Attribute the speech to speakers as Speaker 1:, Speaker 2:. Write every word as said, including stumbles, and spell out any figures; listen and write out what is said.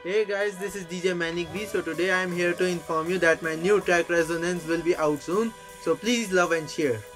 Speaker 1: Hey guys, this is D J Maniic B. So today I am here to inform you that my new track Resonance will be out soon. So please love and share.